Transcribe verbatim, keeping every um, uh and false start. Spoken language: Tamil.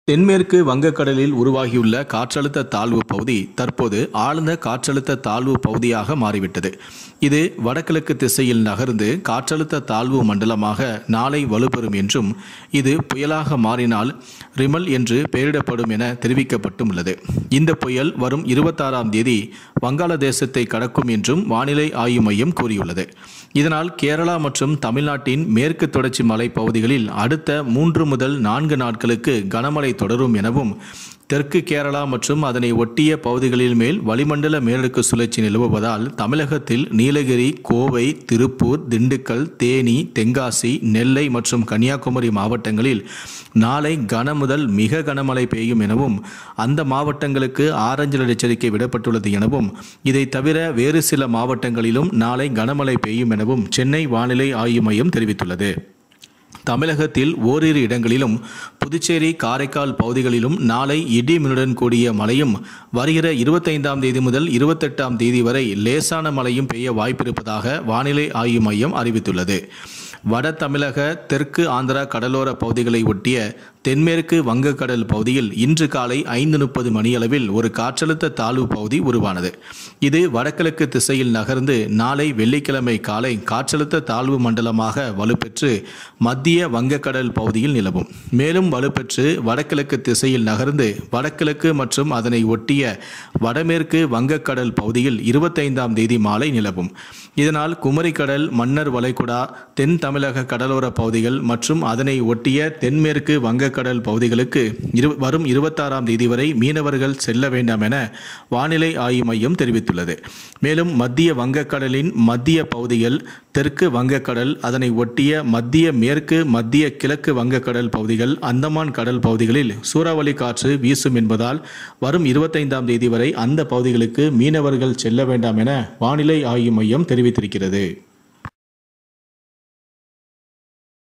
தென்மேற்கு வங்கக்கடலில் உருவாகியுள்ள காற்றழுத்த தாழ்வு பகுதி தற்போது ஆழ்ந்த காற்றழுத்த தாழ்வு பகுதியாக மாறிவிட்டது. இது வடகிழக்கு திசையில் நகர்ந்து காற்றழுத்த தாழ்வு மண்டலமாக நாளை வலுப்பெறும் என்றும், இது புயலாக மாறினால் ரிமல் என்று பெயரிடப்படும் என தெரிவிக்கப்பட்டுள்ளது. இந்த புயல் வரும் இருபத்தாறாம் தேதி வங்காளதேசத்தை கடக்கும் என்றும் வானிலை ஆய்வு மையம் கூறியுள்ளது. இதனால் கேரளா மற்றும் தமிழ்நாட்டின் மேற்கு தொடர்ச்சி மலை பகுதிகளில் அடுத்த மூன்று முதல் நான்கு நாட்களுக்கு கனமழை தொடரும் எனவும், தெற்கு கேரளா மற்றும் அதனை ஒட்டிய பகுதிகளில் மேல் வளிமண்டல மேலடுக்கு சுழற்சி நிலவுவதால் தமிழகத்தில் நீலகிரி, கோவை, திருப்பூர், திண்டுக்கல், தேனி, தென்காசி, நெல்லை மற்றும் கன்னியாகுமரி மாவட்டங்களில் நாளை கன முதல் மிக கனமழை பெய்யும் எனவும், அந்த மாவட்டங்களுக்கு ஆரஞ்சு எச்சரிக்கை விடப்பட்டுள்ளது எனவும், இதை தவிர வேறு சில மாவட்டங்களிலும் நாளை கனமழை பெய்யும் எனவும் சென்னை வானிலை ஆய்வு மையம் தெரிவித்துள்ளது. தமிழகத்தில் ஓரிரு இடங்களிலும், புதுச்சேரி, காரைக்கால் பகுதிகளிலும் நாளை இடி மின்னுடன் கூடிய மழையும், வருகிற இருபத்தைந்தாம் தேதி முதல் இருபத்தெட்டாம் தேதி வரை லேசான மழையும் பெய்ய வாய்ப்பிருப்பதாக வானிலை ஆய்வு மையம் அறிவித்துள்ளது. வட தமிழக, தெற்கு ஆந்திரா கடலோர பகுதிகளை ஒட்டிய தென்மேற்கு வங்கக்கடல் பகுதியில் இன்று காலை ஐந்து முப்பது மணியளவில் ஒரு காற்றழுத்த தாழ்வு பகுதி உருவானது. இது வடகிழக்கு திசையில் நகர்ந்து நாளை வெள்ளிக்கிழமை காலை காற்றழுத்த தாழ்வு மண்டலமாக வலுப்பெற்று மத்திய வங்கக்கடல் பகுதியில் நிலவும். மேலும் வலுப்பெற்று வடகிழக்கு திசையில் நகர்ந்து வடகிழக்கு மற்றும் அதனை ஒட்டிய வடமேற்கு வங்கக்கடல் பகுதியில் இருபத்தைந்தாம் தேதி மாலை நிலவும். இதனால் குமரிக்கடல், மன்னார் வளைகுடா, தென் தமிழக கடலோர பகுதிகள் மற்றும் அதனை ஒட்டிய தென்மேற்கு வங்கக்கடல் பகுதிகளுக்கு இரு வரும் இருபத்தாறாம் தேதி வரை மீனவர்கள் செல்ல வேண்டாம் என வானிலை ஆய்வு மையம் தெரிவித்துள்ளது. மேலும் மத்திய வங்கக்கடலின் மத்திய பகுதிகள், தெற்கு வங்கக்கடல், அதனை ஒட்டிய மத்திய மேற்கு மத்திய கிழக்கு வங்கக்கடல் பகுதிகள், அந்தமான் கடல் பகுதிகளில் சூறாவளி காற்று வீசும் என்பதால் வரும் இருபத்தைந்தாம் தேதி வரை அந்த பகுதிகளுக்கு மீனவர்கள் செல்ல வேண்டாம் என வானிலை ஆய்வு மையம் தெரிவித்திருக்கிறது.